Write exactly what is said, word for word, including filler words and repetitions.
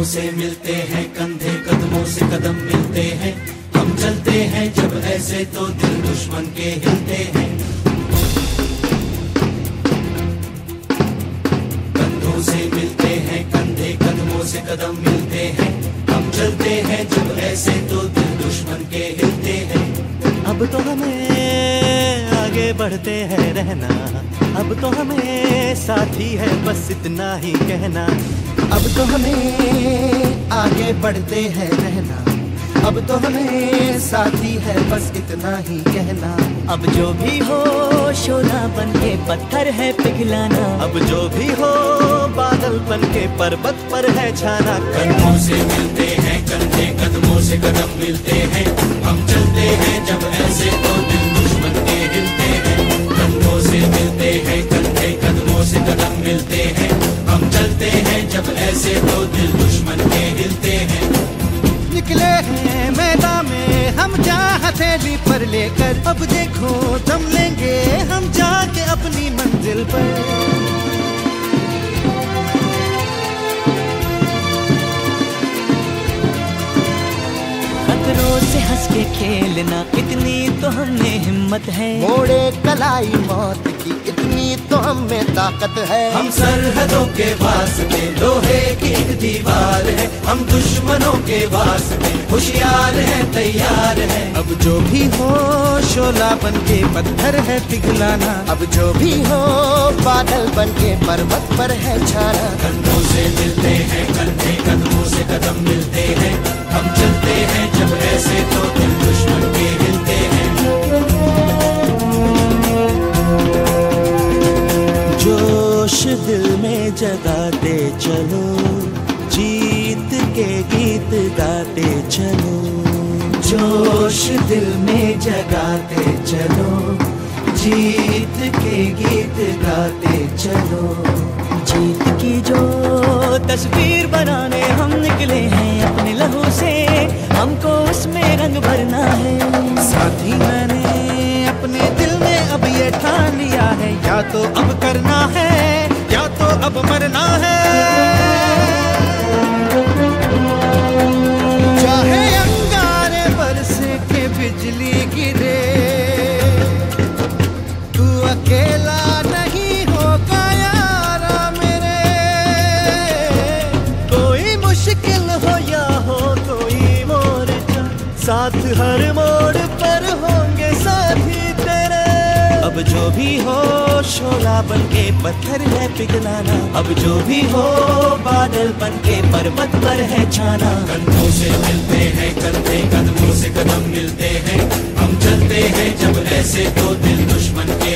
कंधों से मिलते हैं कंधे, कदमों से कदम मिलते हैं, हम चलते हैं जब ऐसे तो दिल दुश्मन के हिलते हैं। कंधों से मिलते हैं कंधे, कदमों से कदम मिलते हैं, हम चलते हैं जब ऐसे तो दिल दुश्मन के हिलते हैं। अब तो हमें आगे बढ़ते हैं रहना, अब तो हमें साथी है बस इतना ही कहना। अब तो हमें आगे बढ़ते हैं रहना, अब तो हमें साथी है बस इतना ही कहना। अब जो भी हो शोला बन के पत्थर है पिघलाना, अब जो भी हो बादल बन के पर्वत पर है छाना। कंधों से मिलते हैं कंधे, कदमों से कदम मिलते हैं, हम चलते हैं जब ऐसे तो दिल दुश्मन के हिलते हैं। कंधों से मिलते हैं कंधे, कदमों से कदम मिलते हैं, हम चलते हैं जब ऐसे तो दिल दुश्मन के हिलते हैं। निकले हैं मैदान में हम जा हथेली पर लेकर, अब देखो दम लेंगे हम जाके अपनी मंजिल पर। खतरों से हंस के खेलना इतनी तो हमें हिम्मत है, मोड़े कलाई मौत की इतनी तो हमें ताकत है। हम सरहदों के वास्ते लोहे की एक दीवार है, हम दुश्मनों के वास्ते होशियार है तैयार है। अब जो भी हो शोला बन के पत्थर है पिघलाना, अब जो भी हो बादल बन के पर्वत पर है छाना। कंधों से मिलते हैं कंधे, कदमों से कदम मिलते हैं, हम चलते हैं जब ऐसे तो दिल दुश्मन के हिलते हैं। जोश दिल में जगाते चलो, जीत के गीत गाते चलो। जोश दिल में जगाते चलो, जीत के गीत गाते चलो। जीत की जो तस्वीर बनाने हम निकले हैं अपने लहू से, हमको उसमें रंग भरना है। साथी मैंने अपने दिल में अब ये ठान लिया है, या तो अब करना है या तो अब मरना है। चाहे अंगारे बरसे के बिजली गिरे, तू अकेला नहीं होगा यारा मेरे। कोई मुश्किल हो या हो कोई मोर्चा, साथ हर मोड़ पर होंगे साथी तेरे। अब जो भी हो शोला बन के पत्थर है पिघलाना, अब जो भी हो बादल बन के पर्वत पर है छाना। कंधों से मिलते हैं कंधे, कदमों से कदम मिलते हैं, हम चलते हैं जब ऐसे तो दिल दुश्मन के